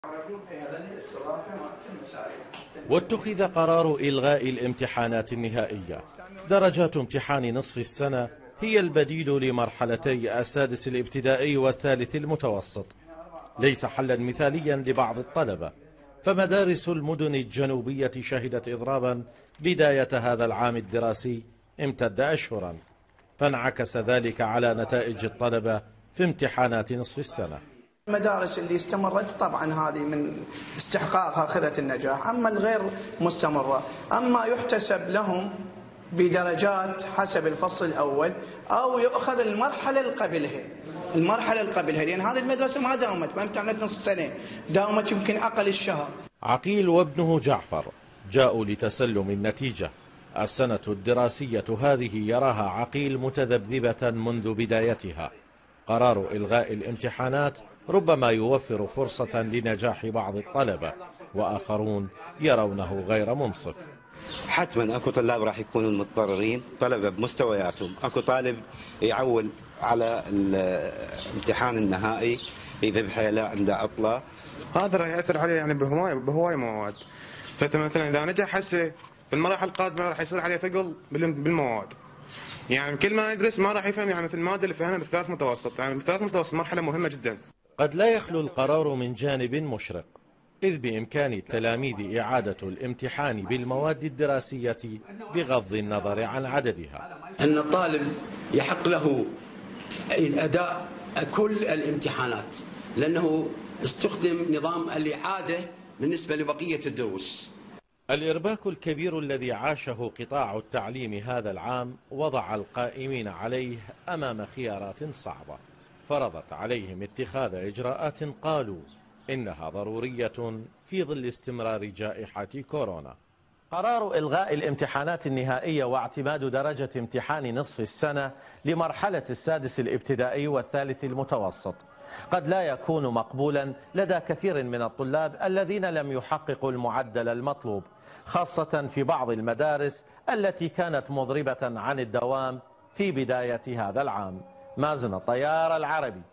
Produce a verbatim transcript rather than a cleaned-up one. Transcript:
واتخذ قرار إلغاء الامتحانات النهائية. درجات امتحان نصف السنة هي البديل لمرحلتي السادس الابتدائي والثالث المتوسط، ليس حلا مثاليا لبعض الطلبة، فمدارس المدن الجنوبية شهدت إضرابا بداية هذا العام الدراسي امتد أشهرا، فانعكس ذلك على نتائج الطلبة في امتحانات نصف السنة. المدارس اللي استمرت طبعا هذه من استحقاقها أخذت النجاح، أما الغير مستمرة أما يحتسب لهم بدرجات حسب الفصل الأول أو يؤخذ المرحلة اللي قبلها المرحلة اللي قبلها لأن هذه المدرسة ما دامت ما امتحنت نصف سنة، دامت يمكن أقل الشهر. عقيل وابنه جعفر جاءوا لتسلم النتيجة. السنة الدراسية هذه يراها عقيل متذبذبة منذ بدايتها. قرار إلغاء الامتحانات ربما يوفر فرصة لنجاح بعض الطلبة، وآخرون يرونه غير منصف. حتما اكو طلاب راح يكونوا متضررين، طلبة بمستوياتهم، اكو طالب يعول على الامتحان النهائي اذا بحيله عنده عطلة. هذا راح ياثر عليه يعني بهوايه بهوايه مواد، فمثلا اذا نجح هسه في المراحل القادمه راح يصير عليه ثقل بالمواد، يعني كل ما يدرس ما راح يفهم يعني مثل الماده اللي فهمها بالثالث متوسط، يعني بالثالث متوسط مرحله مهمه جدا. قد لا يخلو القرار من جانب مشرق، إذ بإمكان التلاميذ إعادة الامتحان بالمواد الدراسية بغض النظر عن عددها. أن الطالب يحق له أداء كل الامتحانات لأنه استخدم نظام الإعادة بالنسبة لبقية الدروس. الإرباك الكبير الذي عاشه قطاع التعليم هذا العام وضع القائمين عليه أمام خيارات صعبة، فرضت عليهم اتخاذ إجراءات قالوا إنها ضرورية في ظل استمرار جائحة كورونا. قرار إلغاء الامتحانات النهائية واعتماد درجة امتحان نصف السنة لمرحلة السادس الابتدائي والثالث المتوسط قد لا يكون مقبولا لدى كثير من الطلاب الذين لم يحققوا المعدل المطلوب، خاصة في بعض المدارس التي كانت مضربة عن الدوام في بداية هذا العام. مازن الطيار، العربي،